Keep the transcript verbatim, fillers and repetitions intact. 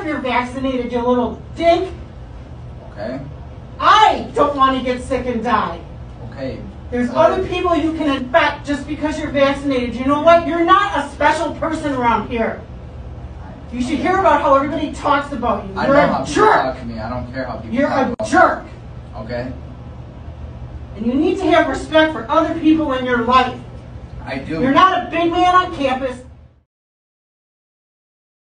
you're vaccinated, you little dink. Okay. I don't want to get sick and die. Okay. There's But other people you can infect just because you're vaccinated. You know what? You're not a special person around here. You should hear about how everybody talks about you. I You're know a how people jerk. talk to me. I don't care how people You're talk a about jerk. me. Okay. And you need to have respect for other people in your life. I do. You're not a big man on campus.